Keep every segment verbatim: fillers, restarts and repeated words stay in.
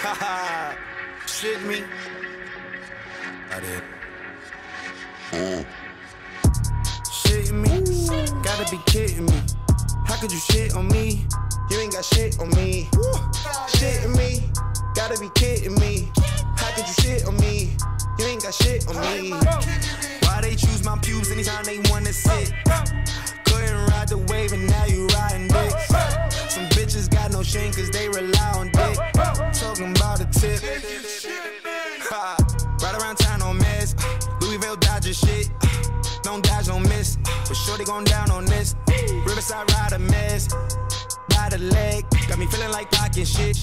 Haha, shit me. I did. Mm. Shit me, gotta be kidding me. How could you shit on me? You ain't got shit on me. Shit me, gotta be kidding me. How could you shit on me? You ain't got shit on me. Why they choose my pubes anytime they wanna sit? Couldn't ride the wave and now you riding dicks. Some bitches got no shame cause they rely on dick. Talking about a tip. Ha, right around town on mess. Louisville Dodger shit. Don't dodge, don't miss. But sure they gon' down on this. Riverside ride a mess. By the leg. Got me feeling like talking shit.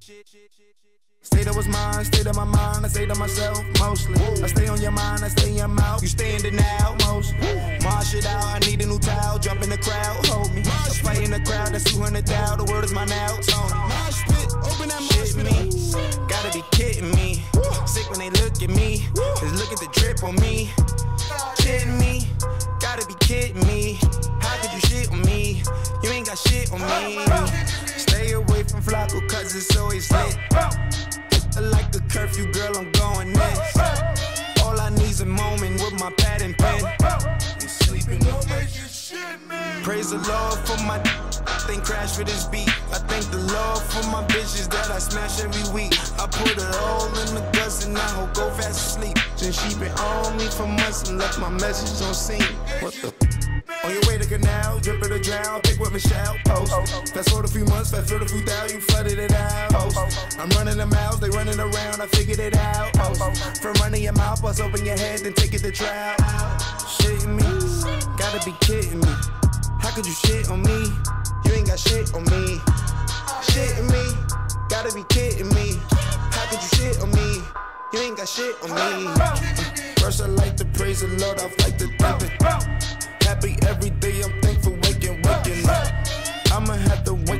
Stay that was mine, stay to my mind, I stay to myself, mostly. I stay on your mind, I stay in your mouth. You stay in denial, most. Marsh it out, I need a new towel. Jump in the crowd, hold me. I fight in the crowd, that's two hundred thou. The word is mine now, Tony. Mosh pit, open that mosh pit me. Gotta be kidding me. Sick when they look at me. Just look at the drip on me. Kidding me, gotta be kidding me. How could you shit on me? You ain't got shit on me. Stay away from Flacco cause it's always lit. Like a curfew, girl, I'm going next. All I need's a moment with my pad and pen. You sleeping on me. Praise the Lord for my think crash for this beat. I thank the Lord for my bitches that I smash every week. I put it all in the guts and I hope go fast asleep. Then she been on me for months and left my message on scene. What the? On your way to canal, drip or drown, pick with Michelle, post. Fast forward a few months, fast forward a few thou, you flooded it out. Post. I'm running the mouths, they running around, I figured it out. Post. From running your mouth, bust open your head, then take it to trial. Shitting me, gotta be kidding me. How could you shit on me? You ain't got shit on me. Shitting me, gotta be kidding me. How could you shit on me? You ain't got shit on me. First I like to praise the Lord, I like to thank it. Happy every day, I'm thankful waking, waking up. I'ma have to wake